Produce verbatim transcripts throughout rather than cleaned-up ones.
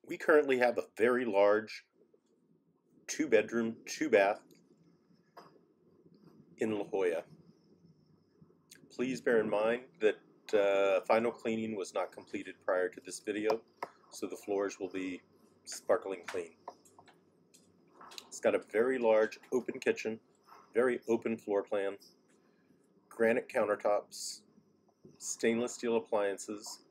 We currently have a very large two bedroom, two bath in La Jolla. Please bear in mind that uh, final cleaning was not completed prior to this video, so the floors will be sparkling clean. It's got a very large open kitchen, very open floor plan, granite countertops, stainless steel appliances,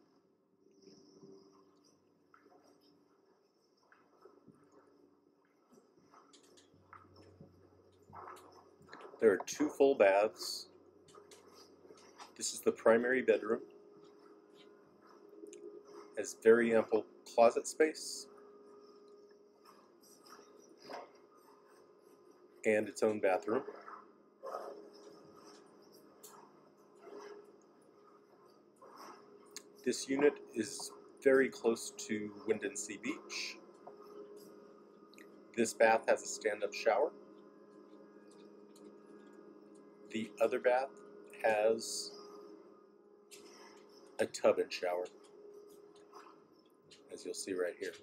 there are two full baths. This is the primary bedroom. Has very ample closet space and its own bathroom. This unit is very close to Windansea Beach. This bath has a stand-up shower. The other bath has a tub and shower, as you'll see right here.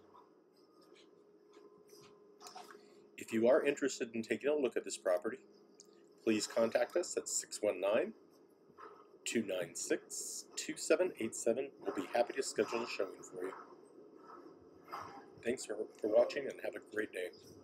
If you are interested in taking a look at this property, please contact us at six one nine, two nine six, two seven eight seven. We'll be happy to schedule a showing for you. Thanks for, for watching and have a great day.